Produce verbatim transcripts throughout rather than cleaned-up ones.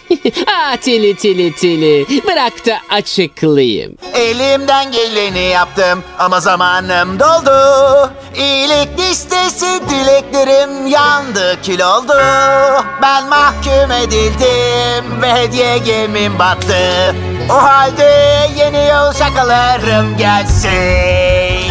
Ah Tili Tili Tili. Bırak da açıklayayım. Elimden geleni yaptım ama zamanım doldu. İyilik listesi dileklerim yandı, kül oldu. Ben mahkum edildim ve hediye gemim battı. O halde yeni yol şakalarım gelsin.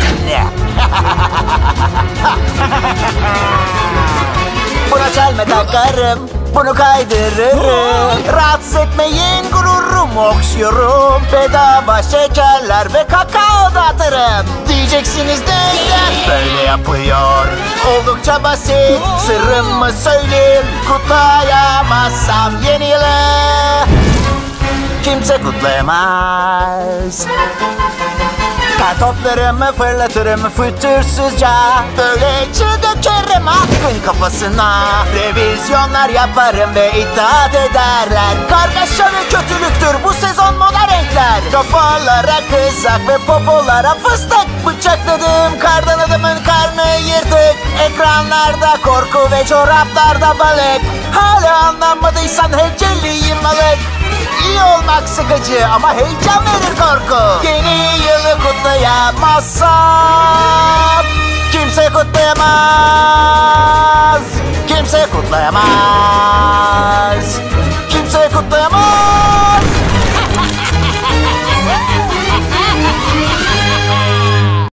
Buna çelme takarım, bunu kaydırırım. Rahatsız etmeyin, gururumu okşuyorum. Bedava şekerler ve kakao dağıtırım. Diyeceksiniz neden böyle yapıyor? Oldukça basit, sırrımı söyleyeyim. Kutlayamazsam yeni yılı kimse kutlayamaz. Kartoplarımı fırlatırım fütursuzca. Böylece dökerim aklın kafasına. Revizyonlar yaparım ve itaat ederler. Kargaşa ve kötülüktür bu sezon moda renkler. Kafalara kızak ve popolara fıstık. Bıçakladım kardan adamın karnı yırtık. Ekranlarda korku ve çoraplarda balık. Hala anlamadıysan heceliyim balık. İyi olmak sıkıcı ama heyecan verir korku. Yeni yılı kutlayamazsam kimse kutlayamaz. Kimse kutlayamaz.